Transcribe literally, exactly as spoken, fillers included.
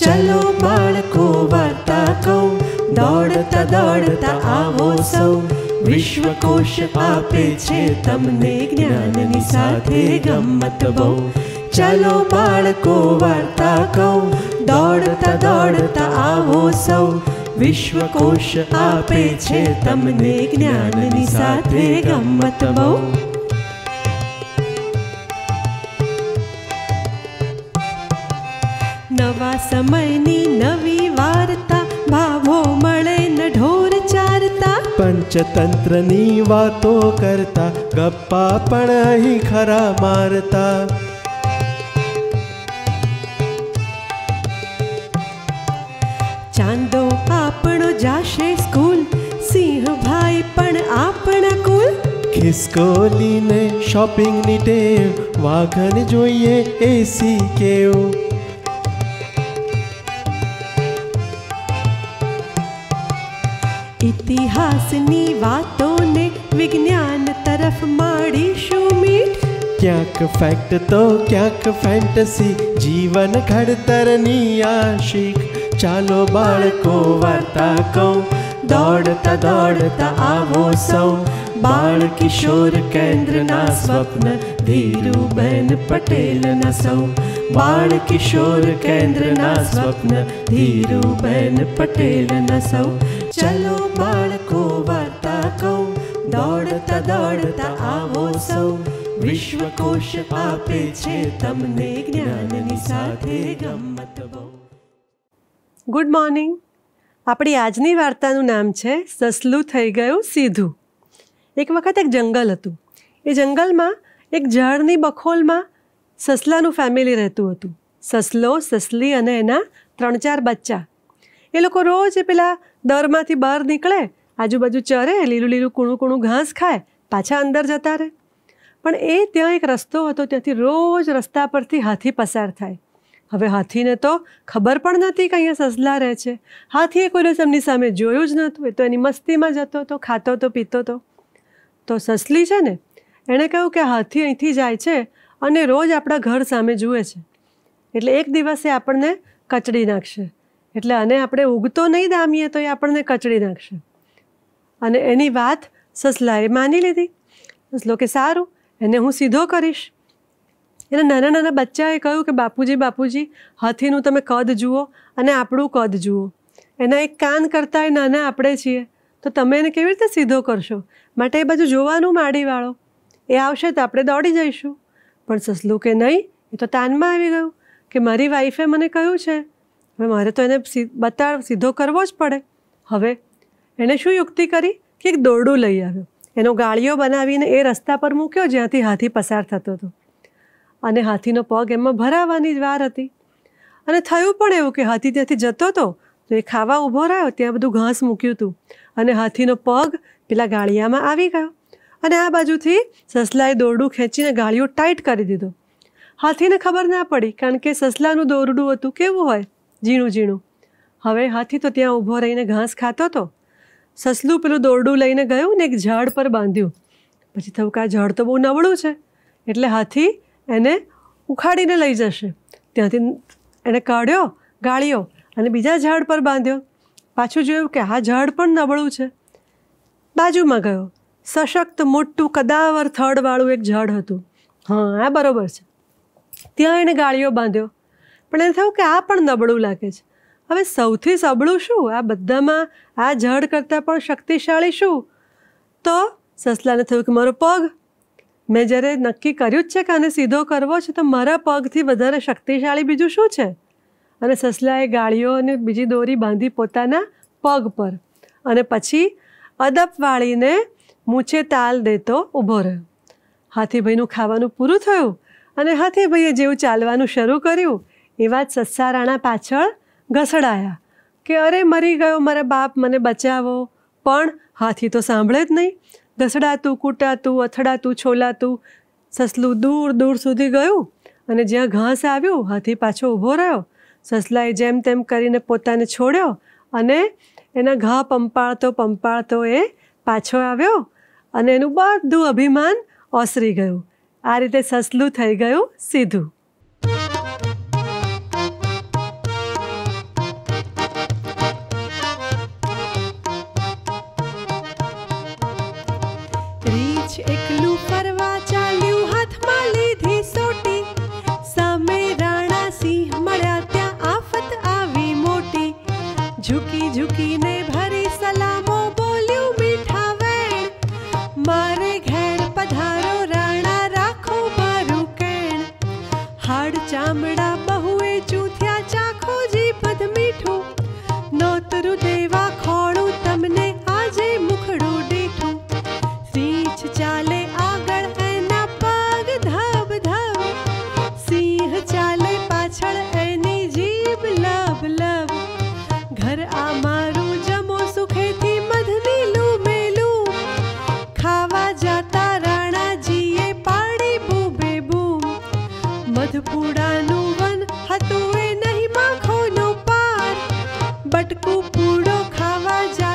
चलो बाळको वार्ता कहूं, दौड़ता दौड़ता आवो सौ। विश्वकोश आपे छे तमने ज्ञाननी साथे गम्मत बहु। चलो बाळको वार्ता कहूं, दौड़ता दौड़ता आवो सौ। विश्वकोश आपे छे तमने ज्ञाननी साथे गम्मत बहु। नवा समयनी नवी वार्ता, भावो मळे न ढोर चारता। पंचतंत्रनी वातो करता, गप्पा पण अहीं खरा मारता। चांदो आपणो जाशे स्कूल, सिंह भाई पण आपणा कुल। खिसकोलीने शॉपिंगनी टेव, वाघन जोईए एसी केव। इतिहासनी वातों ने विज्ञान तरफ माड़ीशुं मीठ। क्यांक फैक्ट तो क्यांक फैंटसी, जीवन घड़तरनी आशिक। चालो बाळको वार्ता कहूं, दौड़ता दौड़ता आवो सौ। बाळ किशोर केंद्रना स्वप्न, धीरूबेन पटेलना सौ। बाळ किशोर केंद्रना स्वप्न, धीरूबेन पटेलना सौ। चलो बाळको वार्ता कहूं, दौड़ता दौड़ता आवो सौ। विश्वकोश आपे छे तमने ज्ञाननी साथे गम्मत बहु। Good morning. આપણી આજની વાર્તાનું નામ છે સસલું થઈ ગયું સીધું। એક વખત એક જંગલ હતું। એ જંગલમાં એક ઝાડની બખોલમાં સસલાનું ફેમિલી રહેતું હતું। સસલો, સસલી અને એના ત્રણ ચાર બચ્ચા। એ લોકો રોજ પેલા દરમાંથી બહાર નીકળે, આજુબાજુ ચરે, લીલું લીલું કૂણું કૂણું ઘાસ ખાય, પાછા અંદર જતા રહે। પણ એ ત્યાં એક રસ્તો હતો, ત્યાંથી રોજ રસ્તા પરથી હાથી પસાર થાય। હવે હાથીને તો ખબર પણ નહોતી કે અહીંયા સસલા રહે છે। હાથીએ કોઈ દિવસ એમની સામે જોયું જ નહોતું, એ તો એની મસ્તીમાં જતો હતો, ખાતો હતો, પીતો હતો। તો સસલી છે ને, એણે કહ્યું કે હાથી અહીંથી જાય છે અને રોજ આપણા ઘર સામે જુએ છે, એટલે એક દિવસે આપણને કચડી નાખશે। એટલે આને આપણે ઉગતો નહીં દામીએ તો એ આપણને કચડી નાખશે। અને એની વાત સસલાએ માની લીધી। સસલો કે સારું, એને હું સીધો કરીશ। એના નાના નાના બચ્ચાએ કહ્યું કે બાપુજી બાપુજી, હાથીનું તમે કદ જુઓ અને આપણું કદ જુઓ, એના એક કાન કરતાં નાના આપણે છીએ, તો તમે એને કેવી રીતે સીધો કરશો? માટે એ બાજુ જોવાનું માડી વાળો, એ આવશે તો આપણે દોડી જઈશું। પણ સસલું કે નહીં, એ તો તાનમાં આવી ગયું કે મારી વાઈફે મને કહ્યું છે, હવે મારે તો એને બતાડ સીધો કરવો જ પડે। હવે એણે શું યુક્તિ કરી કે એક દોરડું લઈ આવ્યો, એનો ગાળિયો બનાવીને એ રસ્તા પર મૂક્યો જ્યાંથી હાથી પસાર થતો હતો, અને હાથીનો પગ એમાં ભરાવાની જ વાર હતી। અને થયું પણ એવું કે હાથી ત્યાંથી જતો હતો તો એ ખાવા ઊભો રહ્યો, ત્યાં બધું ઘાસ મૂક્યું હતું, અને હાથીનો પગ પેલા ગાળિયામાં આવી ગયો, અને આ બાજુથી સસલાએ દોરડું ખેંચીને ગાળિયો ટાઈટ કરી દીધો। હાથીને ખબર ના પડી, કારણ કે સસલાનું દોરડું હતું કેવું હોય, ઝીણું ઝીણું। હવે હાથી તો ત્યાં ઊભો રહીને ઘાસ ખાતો હતો। સસલું પેલું દોરડું લઈને ગયું ને એક ઝાડ પર બાંધ્યું। પછી થયું કે આ ઝાડ તો બહુ નબળું છે, એટલે હાથી એને ઉખાડીને લઈ જશે। ત્યાંથી એણે કાઢ્યો ગાળિયો અને બીજા ઝાડ પર બાંધ્યો। પાછું જોયું કે આ ઝાડ પણ નબળું છે। બાજુમાં ગયો, સશક્ત મોટું કદાવર થડવાળું એક ઝાડ હતું, હા આ બરોબર છે, ત્યાં એણે ગાળિયો બાંધ્યો। પણ એને થયું કે આ પણ નબળું લાગે છે, હવે સૌથી સબળું શું, આ બધામાં આ ઝાડ કરતાં પણ શક્તિશાળી શું? તો સસલાને થયું કે મારો પગ, મેં જ્યારે નક્કી કર્યું જ છે કે આને સીધો કરવો છે, તો મારા પગથી વધારે શક્તિશાળી બીજું શું છે? અને સસલાએ ગાળિયો અને બીજી દોરી બાંધી પોતાના પગ પર, અને પછી અદપ વાળીને મૂછે તાલ દેતો ઊભો રહ્યો। હાથીભાઈનું ખાવાનું પૂરું થયું અને હાથીભાઈએ જેવું ચાલવાનું શરૂ કર્યું, એવા જ સસ્સા રાણા પાછળ ઘસડાયા કે અરે મરી ગયો મારા બાપ, મને બચાવો। પણ હાથી તો સાંભળે જ નહીં। ઘસડાતું, કૂટાતું, અથડાતું, છોલાતું સસલું દૂર દૂર સુધી ગયું, અને જ્યાં ઘાસ આવ્યું હાથી પાછો ઊભો રહ્યો। સસલાએ જેમ તેમ કરીને પોતાને છોડ્યો, અને એના ઘા પંપાળતો પંપાળતો એ પાછો આવ્યો, અને એનું બધું અભિમાન ઓસરી ગયું। આ રીતે સસલું થઈ ગયું સીધું। પૂડો ખાવા જાય